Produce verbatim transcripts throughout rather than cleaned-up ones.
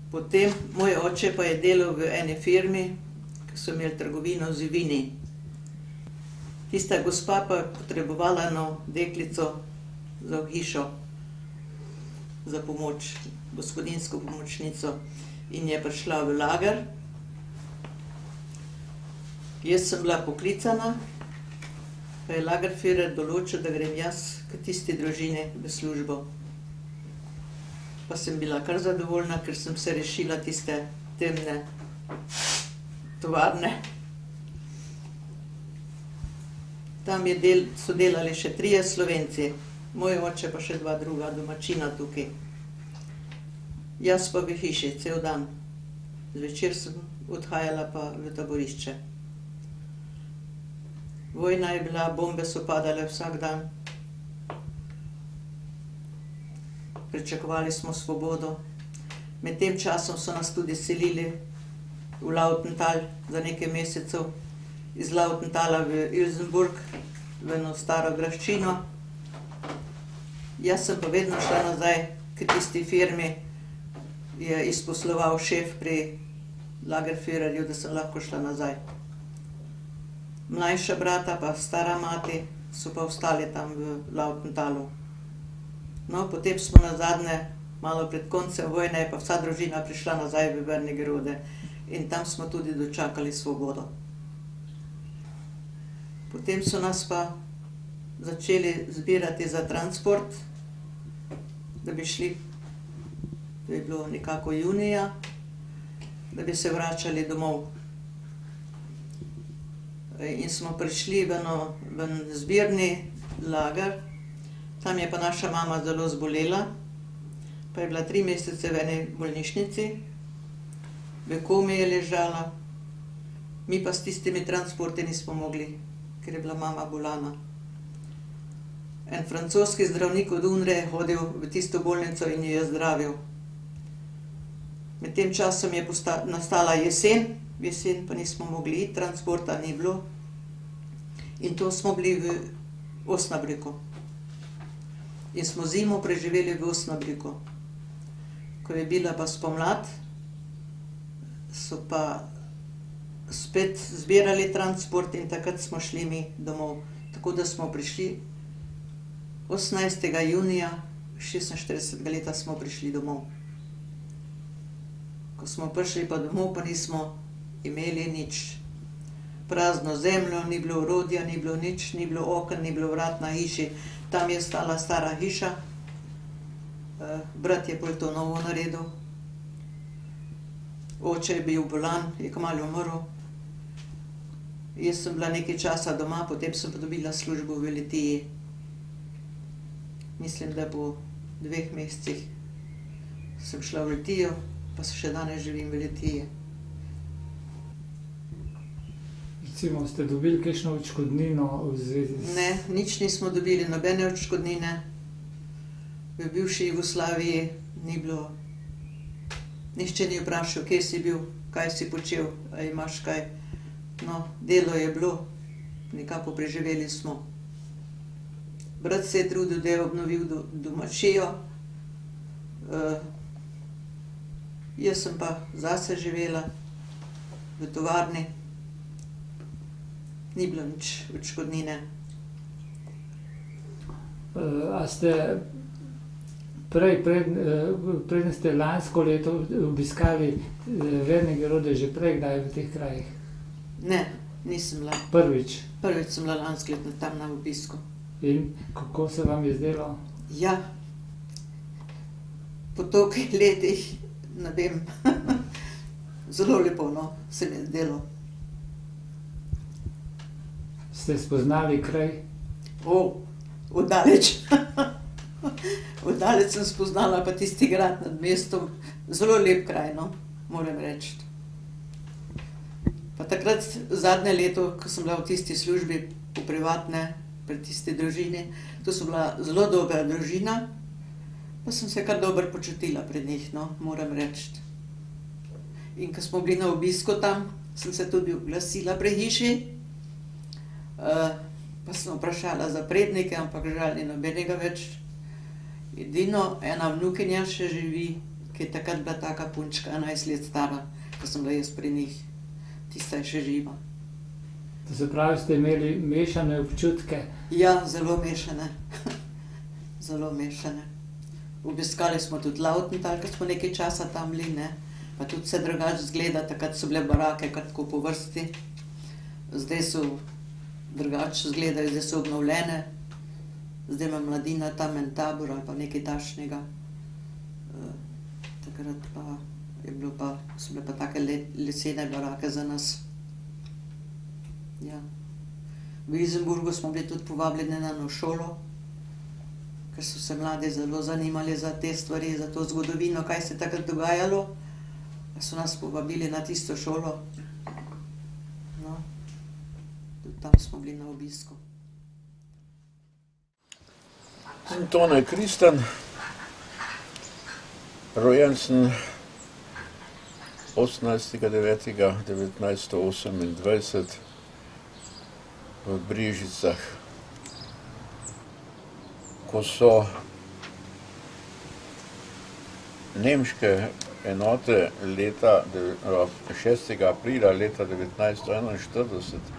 Potem moj oče pa je delal v eni firmi, ki so imeli trgovino z vini. Tista gospa pa je potrebovala eno deklico za v hišo, za pomoč, gospodinjsko pomočnico, in je prišla v lager. Jaz sem bila poklicana, pa je lagerführer določil, da grem jaz k tisti družini v službo. Pa sem bila kar zadovoljna, ker sem se rešila tiste temne tovarne. Tam je del, so delali še trije Slovenci, moj oče pa še dva druga domačina tukaj. Jaz pa v hiši cel dan. Zvečer sem odhajala pa v taborišče. Vojna je bila, bombe so padale vsak dan. Pričakovali smo svobodo. Med tem časom so nas tudi selili v Lautental za nekaj mesecev, iz Lautentala v Ilsenburg, v eno staro graščino. Jaz sem pa vedno šla nazaj k tisti firmi, je izposloval šef pri lagerführerju, da sem lahko šla nazaj. Mlajša brata pa stara mati so pa ostali tam v Lautentalu. No, potem smo nazadnje, malo pred koncem vojne, je pa vsa družina prišla nazaj v Wernigerode in tam smo tudi dočakali svobodo. Potem so nas pa začeli zbirati za transport, da bi šli, to je bilo nekako junija, da bi se vračali domov. In smo prišli v eno, v en zbirni lager, tam je pa naša mama zelo zbolela, pa je bila tri mesece v eni bolnišnici, v komi je ležala, mi pa s tistimi transporti nismo mogli, ker je bila mama bolana. En francoski zdravnik od UNRE je hodil v tisto bolnico in jo je zdravil. Med tem časom je nastala jesen, v jesen pa nismo mogli iti, transporta ni bilo. In to smo bili v Osnabrücken. In smo zimo preživeli v Osnabrücku. Ko je bila pa spomlad, so pa spet zbirali transport in takrat smo šli mi domov. Tako da smo prišli osemnajstega junija šestinštiridesetega leta smo prišli domov. Ko smo prišli pa domov, pa nismo imeli nič. Prazno zemljo, ni bilo orodja, ni bilo nič, ni bilo oken, ni bilo vrat na hiši. Tam je stala stara hiša, brat je pol to novo naredil. Oče je bil bolan, je kmalu umrl. Jaz sem bila nekaj časa doma, potem sem pa dobila službo v Litiji. Mislim, da po dveh mesecih sem šla v Litijo, pa se še danes živim v Litiji. Recimo, ste dobili kakšno odškodnino v zvezi s... Ne, nič nismo dobili, nobene odškodnine. V bivši Jugoslaviji ni bilo, nihče ni vprašal, kje si bil, kaj si počel, a imaš kaj. No, delo je bilo, nekako preživeli smo. Brat se je trudil, da je obnovil domačijo. Jaz sem pa zase živela v tovarni. Ni bilo nič odškodnine. A ste prej, preden ste lansko leto obiskali Wernigerode, že prej kdaj v teh krajih? Ne, nisem bila. Prvič? Prvič sem bila lansko leto tam na obisku. In kako se vam je zdelo? Ja, po tolikih letih, ne vem, zelo lepo, no, se mi je zdelo. Ste spoznali kraj? O, oddaleč. Oddaleč sem spoznala pa tisti grad nad mestom. Zelo lep kraj, no, moram reči. Pa takrat, zadnje leto, ko sem bila v tisti službi, v privatne, pri tisti družini, to so bila zelo dobra družina, pa sem se kar dobro počutila pri njih, no, moram reči. In ko smo bili na obisku tam, sem se tudi oglasila pri hiši, pa sem vprašala za prednike, ampak žal ni nobenega več. Edino ena vnukinja še živi, ki je takrat bila taka punčka, enajst let stara, ko sem bila jaz pri njih. Tista je še živa. To se pravi, ste imeli mešane občutke? Ja, zelo mešane. Zelo mešane. Obiskali smo tudi Lautental, ker smo nekaj časa tam bili, ne. Pa tudi vse drugače izgleda, takrat so bile barake kar tako po vrsti. Zdaj so drugače izgledajo, zdaj so obnovljene. Zdaj ima mladina tam en tabor ali pa nekaj takšnega. Takrat pa je bilo pa, so bile pa take lesene barake za nas. Ja. V Izenburgu smo bili tudi povabljeni na eno šolo, ker so se mladi zelo zanimali za te stvari, za to zgodovino, kaj se je takrat dogajalo. Pa so nas povabili na tisto šolo. No, tudi tam smo bili na obisku. Tone Kristen, rojen sem osemnajstega devetega devetnajststo osemindvajset v Brežicah, ko so nemške enote leta šestega aprila leta devetnajststo enainštirideset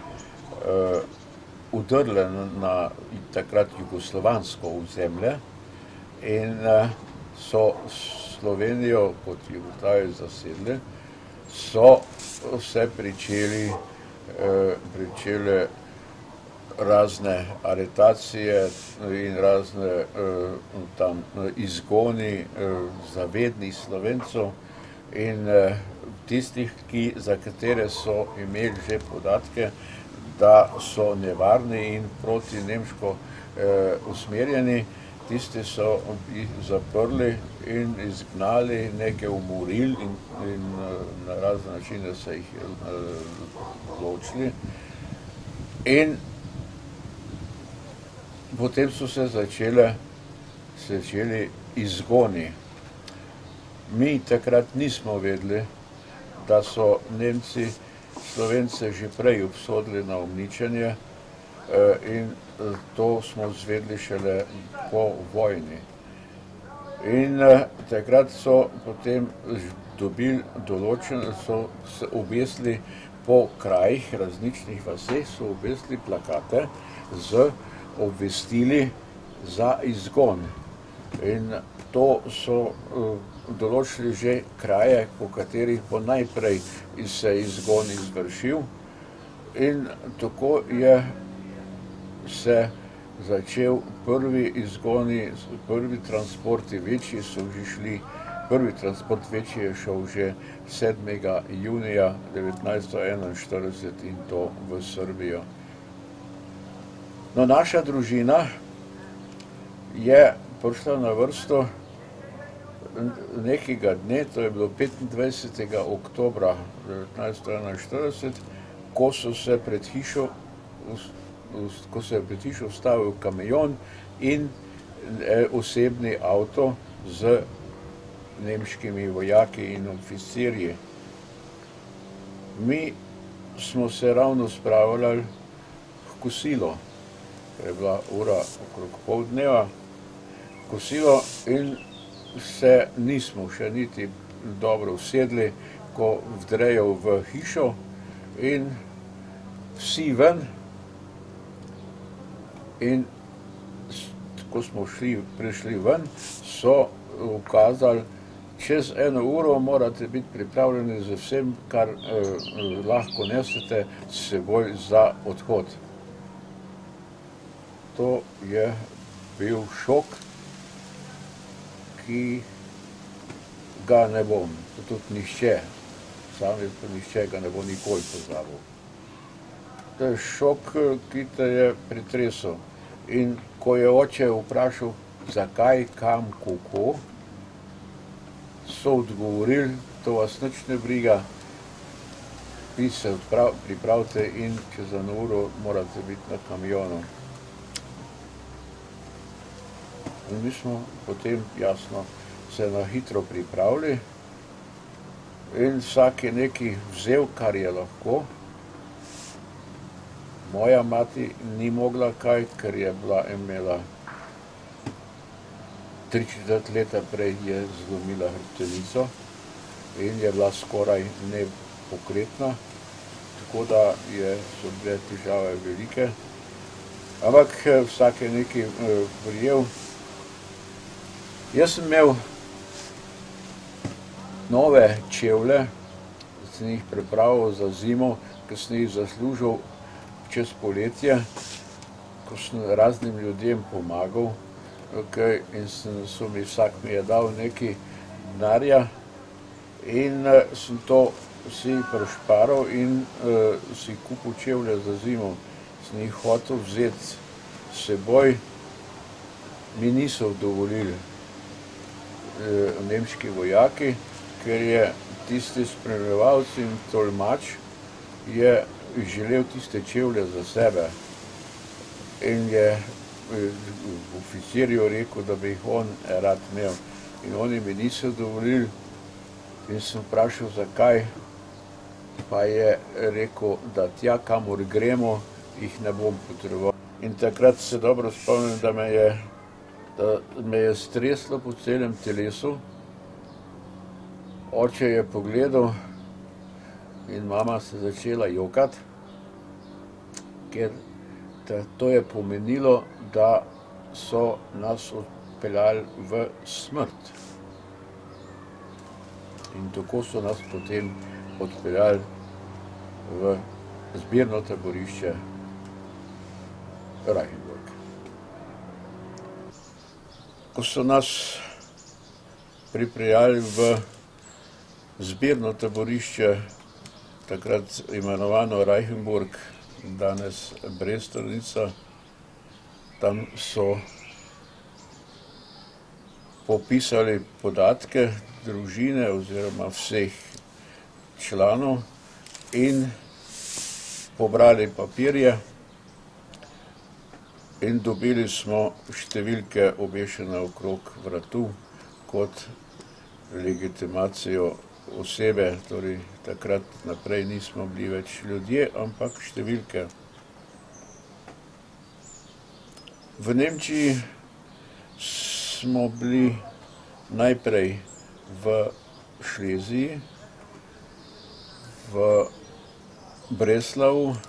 udrle na takrat jugoslovansko ozemlje in so Slovenijo kot Jugoslavijo zasedli, so se pričeli, pričele razne aretacije in razne tam izgoni zavednih Slovencov in tistih, ki, za katere so imeli že podatke, da so nevarni in proti nemško usmerjeni, tisti so jih zaprli in izgnali, nekaj umorili in, in na razne načine se jih ločili. In potem so se začele, začeli izgoni. Mi takrat nismo vedeli, da so Nemci Slovence že prej obsodili na umničenje in to smo izvedeli šele po vojni. In takrat so potem dobili določene, so se obesili po krajih, različnih vaseh, so obesili plakate z obvestili za izgon. In to so določili že kraje, po katerih bo najprej se izgon izvršil. In tako je se začel prvi izgoni, prvi transporti večji so že šli, prvi transport večji je šel že sedmega junija devetnajststo enainštirideset in to v Srbijo. No, naša družina je prišla na vrsto nekega dne, to je bilo petindvajsetega oktobra devetnajststo enainštirideset, ko so se pred hišo ko se je pred hišo ustavil kamion in osebni avto z nemškimi vojaki in oficirji. Mi smo se ravno spravljali v kosilo, ker je bila ura okrog pol dneva, kosilo in se nismo še niti dobro usedli, ko vdrejo v hišo in vsi ven. In ko smo šli, prišli ven, so ukazali, čez eno uro morate biti pripravljeni z vsem, kar eh, lahko nesete s seboj za odhod. To je bil šok, ki ga ne bom, tudi nihče, sam je pa nihče ga ne bo nikoli pozabil. To je šok, ki te je pretresel. In ko je oče vprašal, zakaj, kam, kako, so odgovorili, to vas nič ne briga, vi se pripravite in čez eno uro morate biti na kamionu. In mi smo potem, jasno, se na hitro pripravili in vsak je nekaj vzel, kar je lahko. Moja mati ni mogla kaj, ker je bila imela tri četrt leta prej je zlomila hrbtenico in je bila skoraj nepokretna, tako da je, so bile težave velike. Ampak vsak je nekaj verjel. Jaz sem imel nove čevlje, sem jih pripravil za zimo, ker sem jih zaslužil čez poletje, ko sem raznim ljudem pomagal, okay, in sem, so mi vsak mi je dal nekaj denarja in uh, sem to si prešparal in uh, si kupil čevlje za zimo. Sem jih hotel vzeti s seboj, mi niso dovolili uh, nemški vojaki, ker je tisti spremljevalec in tolmač je želel tiste čevlje za sebe. In je oficirju rekel, da bi jih on rad imel. In oni mi niso dovolili in sem vprašal, zakaj, pa je rekel, da tja, kamor gremo, jih ne bom potreboval. In takrat se dobro spomnim, da me je, da me je streslo po celem telesu. Oče je pogledal in mama se začela jokati, ker to je pomenilo, da so nas odpeljali v smrt. In tako so nas potem odpeljali v zbirno taborišče Reichenburg. Ko so nas pripeljali v zbirno taborišče, takrat imenovano Reichenburg, danes Brestanica, tam so popisali podatke družine oziroma vseh članov in pobrali papirje in dobili smo številke obešene okrog vratu kot legitimacijo osebe, torej takrat naprej nismo bili več ljudje, ampak številke. V Nemčiji smo bili najprej v Šleziji, v Breslavu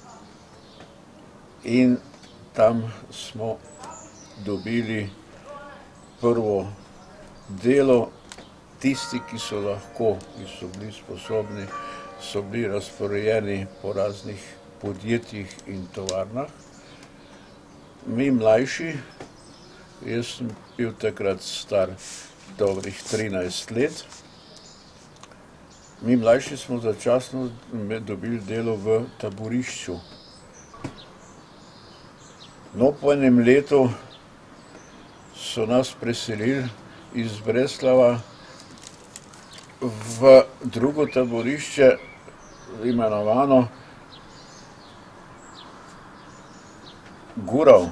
in tam smo dobili prvo delo. Tisti, ki so lahko, ki so bili sposobni, so bili razporejeni po raznih podjetjih in tovarnah. Mi mlajši, jaz sem bil takrat star dobrih trinajst let, mi mlajši smo začasno dobili delo v taborišču. No, po enem letu so nas preselili iz Breslava v drugo taborišče, imenovano Gurov.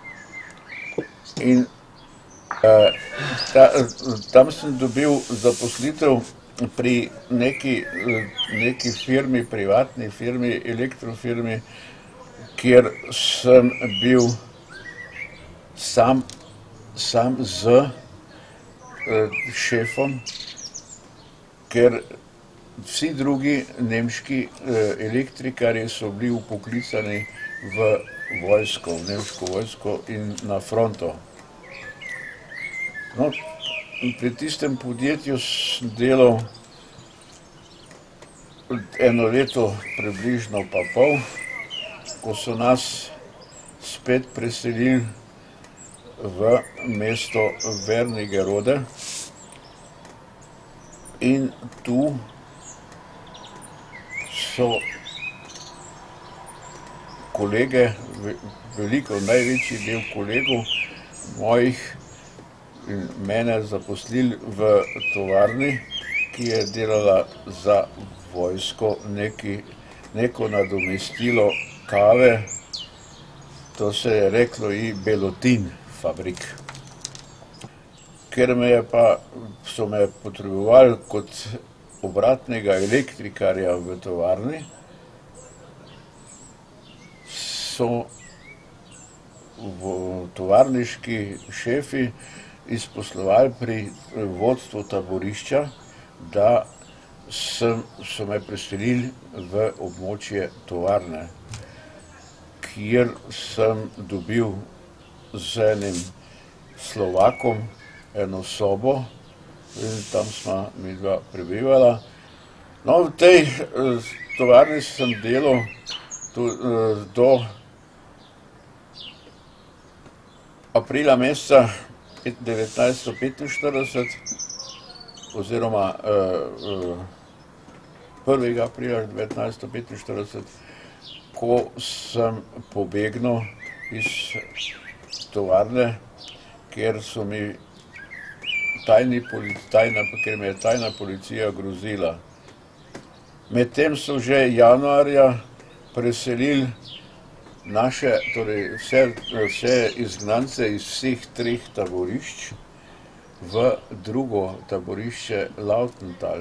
In eh, ta, tam sem dobil zaposlitev pri neki, neki firmi, privatni firmi, elektrofirmi, kjer sem bil sam, sam z eh, šefom, ker vsi drugi nemški elektrikarji so bili vpoklicani v vojsko, v nemško vojsko in na fronto. No, pri tistem podjetju sem delal eno leto približno pa pol, ko so nas spet preselili v mesto Wernigerode. In tu so kolege, veliko, največji del kolegov mojih in mene zaposlili v tovarni, ki je delala za vojsko neki, neko nadomestilo kave, to se je reklo i Belotin fabrik. Ker me je pa, so me potrebovali kot obratnega elektrikarja v tovarni, so v tovarniški šefi izposlovali pri vodstvu taborišča, da sem, so me preselili v območje tovarne, kjer sem dobil z enim Slovakom eno sobo in tam smo midva prebivala. No, v tej tovarni sem delal do aprila meseca devetnajststo petinštirideset oziroma prvega aprila devetnajststo petinštirideset, ko sem pobegnil iz tovarne, ker so mi tajni, tajna, ker me je tajna policija grozila. Medtem so že januarja preselili naše, torej vse, vse izgnance iz vseh treh taborišč v drugo taborišče Lautental.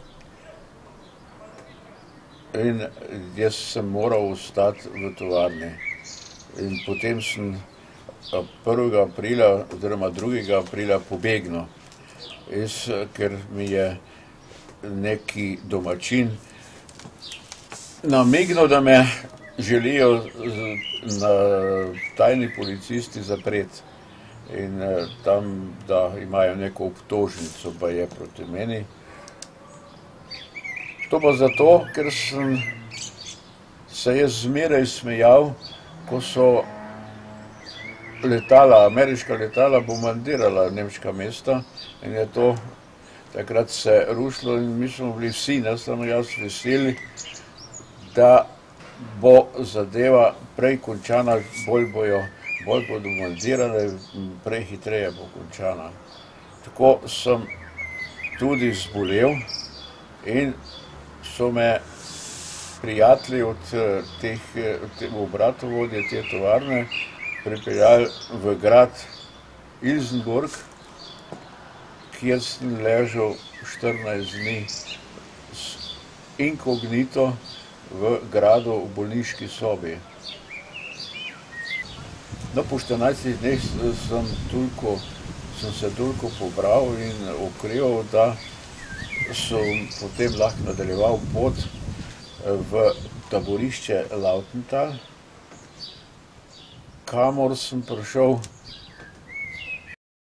In jaz sem moral ostati v tovarni. In potem sem prvega aprila oziroma drugega aprila pobegnil, ker mi je neki domačin namignil, da me želijo na tajni policisti zapreti in tam, da imajo neko obtožnico, pa je proti meni. To pa zato, ker sem se jaz zmeraj smejal, ko so letala, ameriška letala bombardirala nemška mesta in je to takrat se rušilo in mi smo bili vsi, ne samo jaz, veseli, da bo zadeva prej končana, bolj bojo, bolj bodo bombardirane, prej hitreje bo končana. Tako sem tudi zbolel in so me prijatelji od teh obratovodje te tovarne pripeljali v grad Ilsenburg, kjer sem ležal štirinajst dni inkognito v gradu v bolniški sobi. No, po štirinajstih dneh sem, toliko, sem se toliko pobral in okreval, da sem potem lahko nadaljeval pot v taborišče Lautental, kamor sem prišel